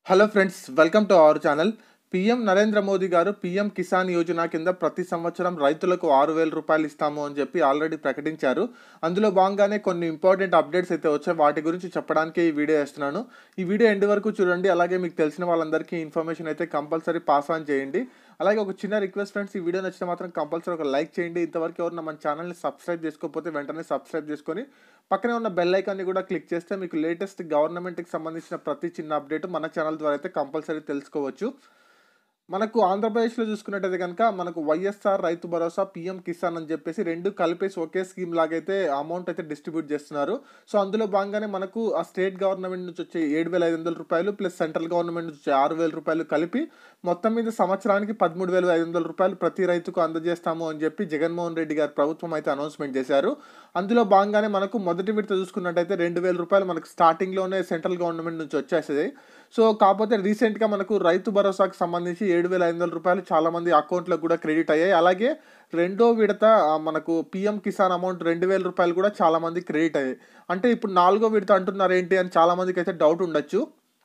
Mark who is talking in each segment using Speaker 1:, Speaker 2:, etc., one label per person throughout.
Speaker 1: Hello friends, welcome to our channel. PM Narendra Modi గారు PM Kisan Yojana కింద ప్రతి సంవత్సరం రైతులకు 6,000 రూపాయలు ఇస్తాము అని చెప్పి ఆల్రెడీ ప్రకటించారు. అందులో భాగంగానే కొన్ని ఇంపార్టెంట్ అప్డేట్స్ అయితే వచ్చాయి. వాటి గురించి చెప్పడానికి ఈ వీడియో చేస్తున్నాను. ఈ వీడియో ఎండ్ వరకు చూడండి. అలాగే మీకు తెలిసిన వాళ్ళందరికీ ఇన్ఫర్మేషన్ అయితే కంపల్సరీ పాస్ ఆన్ చేయండి. అలాగే ఒక చిన్న రిక్వెస్ట్ ఫ్రెండ్స్, ఈ వీడియో నచ్చితే మాత్రం కంపల్సరీ ఒక లైక్ చేయండి. ఇంతవరకు ఎవరైనా మన ఛానల్ని సబ్స్క్రైబ్ చేసుకోకపోతే వెంటనే సబ్స్క్రైబ్ చేసుకొని పక్కనే ఉన్న బెల్ ఐకాన్ని కూడా క్లిక్ చేస్తే మీకు లేటెస్ట్ గవర్నమెంట్కి సంబంధించిన ప్రతి చిన్న అప్డేట్ మన ఛానల్ ద్వారా అయితే కంపల్సరీ తెలుసుకోవచ్చు. మనకు ఆంధ్రప్రదేశ్లో చూసుకున్నట్టయితే కనుక మనకు వైఎస్ఆర్ రైతు భరోసా, పీఎం కిసాన్ అని చెప్పేసి రెండు కలిపేసి ఒకే స్కీమ్ లాగైతే అమౌంట్ అయితే డిస్ట్రిబ్యూట్ చేస్తున్నారు. సో అందులో భాగంగానే మనకు ఆ స్టేట్ గవర్నమెంట్ నుంచి వచ్చే 7,500 రూపాయలు ప్లస్ సెంట్రల్ గవర్నమెంట్ నుంచి వచ్చే 6,000 రూపాయలు కలిపి మొత్తం మీద సంవత్సరానికి 13,500 రూపాయలు ప్రతి రైతుకు అందజేస్తాము అని చెప్పి జగన్మోహన్ రెడ్డి గారి ప్రభుత్వం అయితే అనౌన్స్మెంట్ చేశారు. అందులో భాగంగానే మనకు మొదటి విడత చూసుకున్నట్టయితే 2,000 రూపాయలు మనకు స్టార్టింగ్లోనే సెంట్రల్ గవర్నమెంట్ నుంచి వచ్చేస్తుంది. సో కాకపోతే రీసెంట్గా మనకు రైతు భరోసాకు సంబంధించి 7,500 రూపాయలు చాలామంది అకౌంట్లకు కూడా క్రెడిట్ అయ్యాయి. అలాగే రెండో విడత మనకు పీఎం కిసాన్ అమౌంట్ 2,000 రూపాయలు కూడా చాలామంది క్రెడిట్ అయ్యాయి. అంటే ఇప్పుడు నాలుగో విడత అంటున్నారు ఏంటి అని చాలామందికి అయితే డౌట్ ఉండొచ్చు.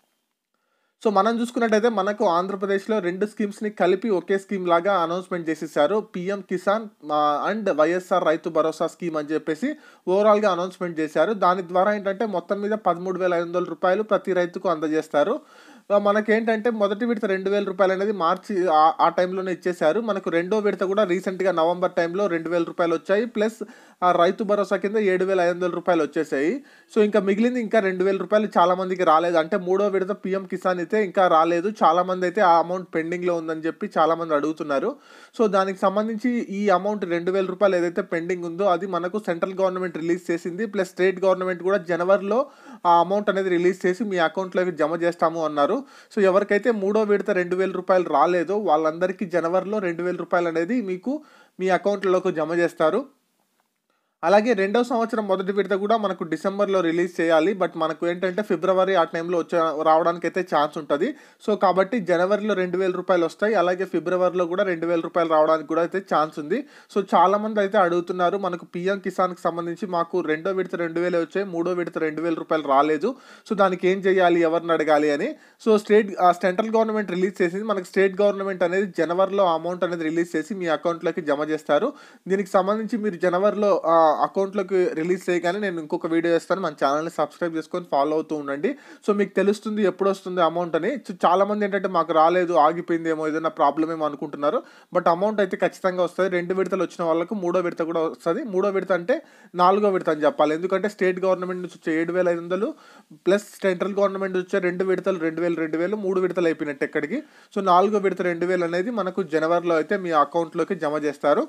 Speaker 1: సో మనం చూసుకున్నట్టయితే మనకు ఆంధ్రప్రదేశ్లో రెండు స్కీమ్స్ని కలిపి ఒకే స్కీమ్ లాగా అనౌన్స్మెంట్ చేసేసారు. PM Kisan and YSR Rythu Bharosa scheme అని చెప్పేసి ఓవరాల్గా అనౌన్స్మెంట్ చేశారు. దాని ద్వారా ఏంటంటే మొత్తం మీద 13,500 రూపాయలు ప్రతి రైతుకు అందజేస్తారు. మనకేంటంటే మొదటి విడత 2,000 రూపాయలు అనేది మార్చి ఆ టైంలోనే ఇచ్చేశారు. మనకు రెండో విడత కూడా రీసెంట్గా నవంబర్ టైంలో 2,000 రూపాయలు వచ్చాయి. ప్లస్ ఆ రైతు భరోసా కింద 7,500 రూపాయలు వచ్చేసాయి. సో ఇంకా మిగిలింది ఇంకా 2,000 రూపాయలు చాలామందికి రాలేదు. అంటే మూడో విడత పీఎం కిసాన్ అయితే ఇంకా రాలేదు. చాలామంది అయితే ఆ అమౌంట్ పెండింగ్లో ఉందని చెప్పి చాలామంది అడుగుతున్నారు. సో దానికి సంబంధించి ఈ అమౌంట్ 2,000 రూపాయలు ఏదైతే పెండింగ్ ఉందో అది మనకు సెంట్రల్ గవర్నమెంట్ రిలీజ్ చేసింది. ప్లస్ స్టేట్ గవర్నమెంట్ కూడా జనవరిలో ఆ అమౌంట్ అనేది రిలీజ్ చేసి మీ అకౌంట్లోకి జమ చేస్తాము అన్నారు. సో ఎవరికైతే మూడో విడత 2,000 రూపాయలు రాలేదో వాళ్ళందరికీ జనవరిలో 2,000 రూపాయలు అనేది మీకు మీ అకౌంట్లోకి జమ చేస్తారు. అలాగే రెండవ సంవత్సరం మొదటి విడత కూడా మనకు డిసెంబర్లో రిలీజ్ చేయాలి. బట్ మనకు ఏంటంటే ఫిబ్రవరి ఆ టైంలో రావడానికి అయితే ఛాన్స్ ఉంటుంది. సో కాబట్టి జనవరిలో 2,000 రూపాయలు వస్తాయి. అలాగే ఫిబ్రవరిలో కూడా 2,000 రూపాయలు రావడానికి కూడా అయితే ఛాన్స్ ఉంది. సో చాలామంది అయితే అడుగుతున్నారు, మనకు పీఎం కిసాన్కి సంబంధించి మాకు రెండో విడత 2,000 వచ్చాయి, మూడో విడత 2,000 రూపాయలు రాలేదు. సో దానికి ఏం చేయాలి, ఎవరిని అడగాలి అని. సో సెంట్రల్ గవర్నమెంట్ రిలీజ్ చేసింది. మనకు స్టేట్ గవర్నమెంట్ అనేది జనవరిలో అమౌంట్ అనేది రిలీజ్ చేసి మీ అకౌంట్లోకి జమ చేస్తారు. దీనికి సంబంధించి మీరు జనవరిలో అకౌంట్లోకి రిలీజ్ చేయగానే నేను ఇంకొక వీడియో చేస్తాను. మన ఛానల్ని సబ్స్క్రైబ్ చేసుకొని ఫాలో అవుతూ ఉండండి. సో మీకు తెలుస్తుంది ఎప్పుడు వస్తుంది అమౌంట్ అని. చాలామంది ఏంటంటే మాకు రాలేదు, ఆగిపోయిందేమో, ఏదైనా ప్రాబ్లమ్ ఏమో అనుకుంటున్నారు. బట్ అమౌంట్ అయితే ఖచ్చితంగా వస్తుంది. 2 విడతలు వచ్చిన వాళ్ళకు మూడో విడత కూడా వస్తుంది. మూడో విడత అంటే నాలుగో విడత అని చెప్పాలి. ఎందుకంటే స్టేట్ గవర్నమెంట్ నుంచి వచ్చే 7,500 ప్లస్ సెంట్రల్ గవర్నమెంట్ నుంచి వచ్చే 2 విడతలు 2,000 3 విడతలు అయిపోయినట్టు ఎక్కడికి. సో నాలుగో విడత 2,000 అనేది మనకు జనవరిలో అయితే మీ అకౌంట్లోకి జమ చేస్తారు.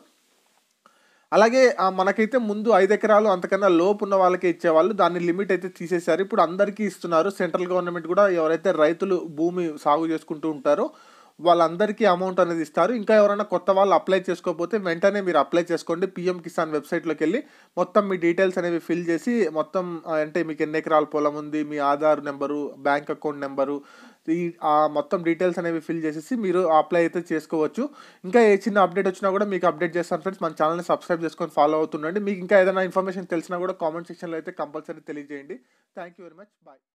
Speaker 1: అలాగే మనకైతే ముందు 5 ఎకరాలు అంతకన్నా లోపు ఉన్న వాళ్ళకే ఇచ్చేవాళ్ళు. దాన్ని లిమిట్ అయితే తీసేశారు. ఇప్పుడు అందరికీ ఇస్తున్నారు. సెంట్రల్ గవర్నమెంట్ కూడా ఎవరైతే రైతులు భూమి సాగు చేసుకుంటూ ఉంటారో వాళ్ళందరికీ అమౌంట్ అనేది ఇస్తారు. ఇంకా ఎవరైనా కొత్త వాళ్ళు అప్లై చేసుకోకపోతే వెంటనే మీరు అప్లై చేసుకోండి. పీఎం కిసాన్ వెబ్సైట్లోకి వెళ్ళి మొత్తం మీ డీటెయిల్స్ అనేవి ఫిల్ చేసి మొత్తం అంటే మీకు ఎన్ని ఎకరాల పొలం ఉంది, మీ Aadhaar number, bank account number, మొత్తం డీటెయిల్స్ అనేవి ఫిల్ చేసేసి మీరు అప్లై అయితే చేసుకోవచ్చు. ఇంకా ఏ చిన్న అప్డేట్ వచ్చినా కూడా మీకు అప్డేట్ చేస్తాను ఫ్రెండ్స్. మన ఛానల్ని సబ్స్క్రైబ్ చేసుకొని ఫాలో అవుతుండండి. మీకు ఇంకా ఏదైనా ఇన్ఫర్మేషన్ తెలిసినా కూడా కామెంట్ సెక్షన్లో అయితే కంపల్సరీ తెలియజేయండి. Thank you very much. Bye.